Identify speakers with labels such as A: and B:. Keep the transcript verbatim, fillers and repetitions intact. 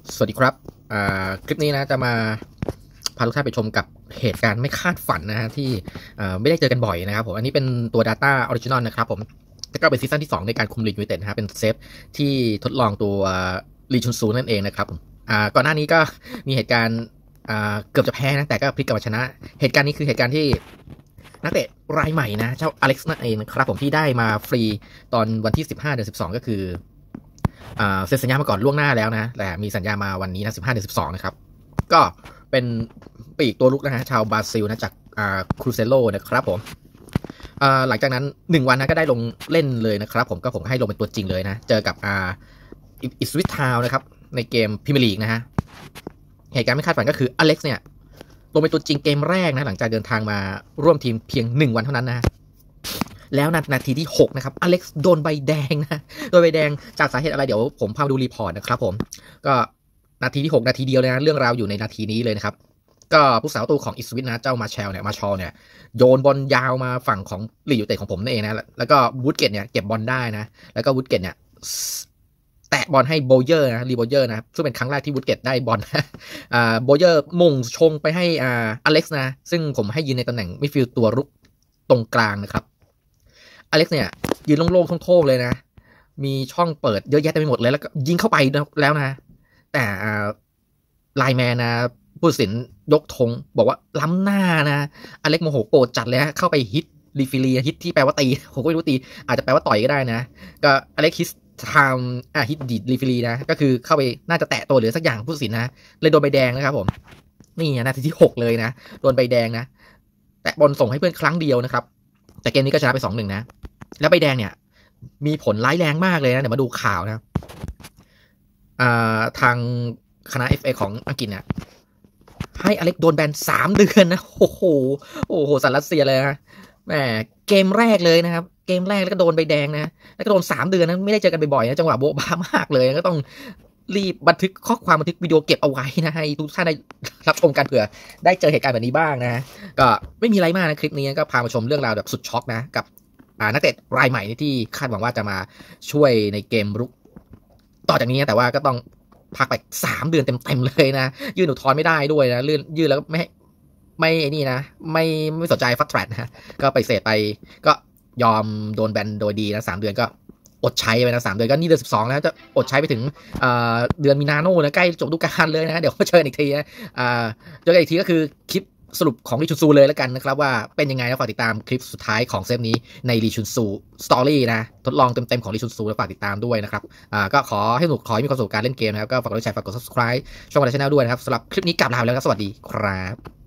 A: สวัสดีครับคลิปนี้นะจะมาพาทุกท่านไปชมกับเหตุการณ์ไม่คาดฝันนะฮะที่ไม่ได้เจอกันบ่อยนะครับผมอันนี้เป็นตัว Data Original นะครับผมแล้วก็เป็นซีซั่นที่สองในการคุมลีดยูไนเต็ดนะฮะเป็นเซฟที่ทดลองตัวลีชุนซูนั่นเองนะครับผมก่อนหน้านี้ก็มีเหตุการณ์เกือบจะแพ้นะแต่ก็พลิกกลับมาชนะเหตุการณ์นี้คือเหตุการณ์ที่นักเตะรายใหม่นะเจ้าอเล็กซ์นั่นเองนะครับผมที่ได้มาฟรีตอนวันที่สิบห้าเดือนสิบสองก็คือเซ็นสัญญามาก่อนล่วงหน้าแล้วนะแต่มีสัญญามาวันนี้นะสิบห้าเดือนสิบสองนะครับก็เป็นปีกตัวลุกนะฮะชาวบราซิลนะจากครูเซโลนะครับผมหลังจากนั้นหนึ่งวันนะก็ได้ลงเล่นเลยนะครับผมก็ผมให้ลงเป็นตัวจริงเลยนะเจอกับอิสวิททาวน์นะครับในเกมพรีเมียร์ลีกนะฮะเหตุการณ์ไม่คาดฝันก็คืออเล็กซ์เนี่ยลงเป็นตัวจริงเกมแรกนะหลังจากเดินทางมาร่วมทีมเพียงหนึ่งวันเท่านั้นนะแล้วนาทีที่หกนะครับอเล็กซ์โดนใบแดงนะโดนใบแดงจากสาเหตุอะไรเดี๋ยวผมพาดูรีพอร์ตนะครับผมก็นาทีที่หกนาทีเดียวเลยนะเรื่องราวอยู่ในนาทีนี้เลยนะครับก็ผู้สาวตัวของอิสวิทนะเจ้ามาเชลเนี่ยมาชอลเนี่ยโยนบอลยาวมาฝั่งของลียูเต็ดของผมนั่นเองนะแล้วก็วูดเกตเนี่ยเก็บบอลได้นะแล้วก็วูดเกตเนี่ยแตะบอลให้โบเยอร์นะรีโบเยอร์นะซึ่งเป็นครั้งแรกที่วูดเกตได้บอลอ่าโบเยอร์มงชงไปให้อ่าอเล็กซ์นะซึ่งผมให้ยืนในตำแหน่งมิดฟิลด์ตัวรุกตรงกลางนะครับอเล็กซ์เนี่ยยืนโล่งๆโท่งๆเลยนะมีช่องเปิดเยอะแยะเต็มไปหมดเลยแล้วก็ยิงเข้าไปแล้วนะแต่ไลน์แมนนะผู้ตัดสินยกธงบอกว่าล้ำหน้านะอเล็กโมโหโกรธจัดเลยฮะเข้าไปฮิตรีฟิลีฮิตที่แปลว่าตีผมก็ไม่รู้ตีอาจจะแปลว่าต่อยก็ได้นะก็อเล็กฮิตทำอ่ะฮิตดีดรีฟิลีนะก็คือเข้าไปน่าจะแตะตัวหรือสักอย่างผู้ตัดสินนะเลยโดนใบแดงนะครับผมนี่นาทีที่หกเลยนะโดนใบแดงนะแตะบอลส่งให้เพื่อนครั้งเดียวนะครับแต่เกมนี้ก็ชนะไป สองหนึ่ง นะแล้วใบแดงเนี่ยมีผลร้ายแรงมากเลยนะเดี๋ยวมาดูข่าวนะอ่าทางคณะ เอฟ เอ ของอังกฤษเนี่ยให้อเล็กโดนแบนสามเดือนนะโอ้โหโอ้โหสารรัสเซียเลยนะแหมเกมแรกเลยนะครับเกมแรกแล้วก็โดนใบแดงนะแล้วก็โดนสามเดือนนะไม่ได้เจอกันบ่อยๆนะจังหวะโบ๊ะบ้ามากเลยก็ต้องรีบบันทึกข้อความบันทึกวิดีโอเก็บเอาไว้นะให้ทุกท่านได้รับชมกันเผื่อได้เจอเหตุการณ์แบบนี้บ้างนะก็ไม่มีอะไรมากนะคลิปนี้ก็พามาชมเรื่องราวแบบสุดช็อกนะกับนักเตะรายใหม่ที่คาดหวังว่าจะมาช่วยในเกมรุกต่อจากนี้แต่ว่าก็ต้องพักไปสามเดือนเต็มๆเลยนะยื่นอุทธรณ์ไม่ได้ด้วยนะลื่นยื่นแล้วไม่ไม่ไอ้นี่นะไม่ไม่สนใจฟัดแทรดนะก็ไปเสร็จไปก็ยอมโดนแบนโดยดีนะสามเดือนก็อดใช้ไปนะสามเดือนก็นี่เดือนสิบสองแล้วจะอดใช้ไปถึงเดือนมีนาโน่นะใกล้จบฤดูกาลเลยนะเดี๋ยวเจออีกทีนะเจอกันอีกทีก็คือคลิปสรุปของลีชุนซูเลยแล้วกันนะครับว่าเป็นยังไงนะฝากติดตามคลิปสุดท้ายของเซฟนี้ในลีชุนซูสตอรี่นะทดลองเต็มๆของลีชุนซูแล้วฝากติดตามด้วยนะครับอ่าก็ขอให้สนุกขอให้มีความสุขการเล่นเกมนะครับก็ฝากกดไลค์แชร์ฝากกด ซับสไครบ์ ช่องเราช แนลด้วยนะครับสำหรับคลิปนี้กลับลาไปแล้วก็สวัสดีครับ